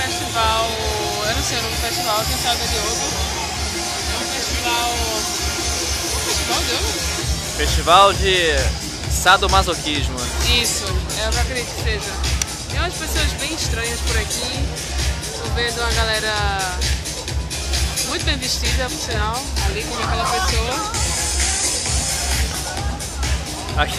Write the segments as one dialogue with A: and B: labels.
A: festival, eu não sei o nome do festival, eu tenho saudade de outro. É um festival... Festival deu?
B: Festival de sadomasoquismo.
A: Isso, eu acredito que seja. Tem umas pessoas bem estranhas por aqui. Estou vendo uma galera muito bem vestida, por sinal, ali como aquela pessoa.
B: Aqui.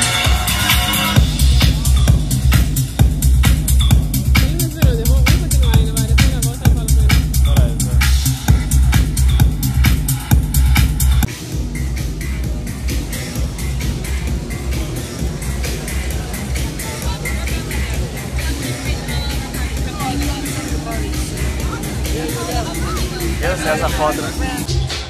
B: Eu sei essa foto, né?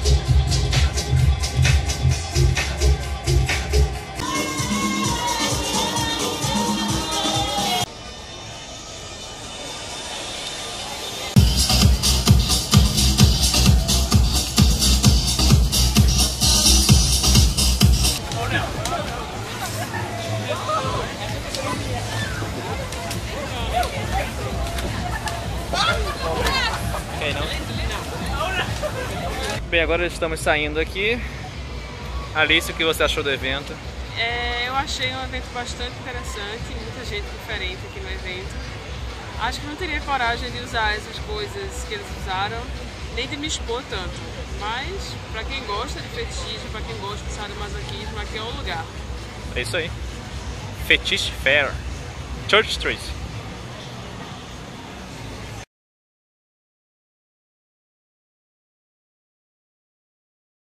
B: Ok, não? Bem, agora estamos saindo aqui. Alice, o que você achou do evento?
A: Eu achei um evento bastante interessante, muita gente diferente aqui no evento. Acho que não teria coragem de usar essas coisas que eles usaram, nem de me expor tanto. Mas, pra quem gosta de fetichismo, pra quem gosta de sadomasoquismo, aqui é o lugar.
B: É isso aí. Fetiche Fair, Church Street.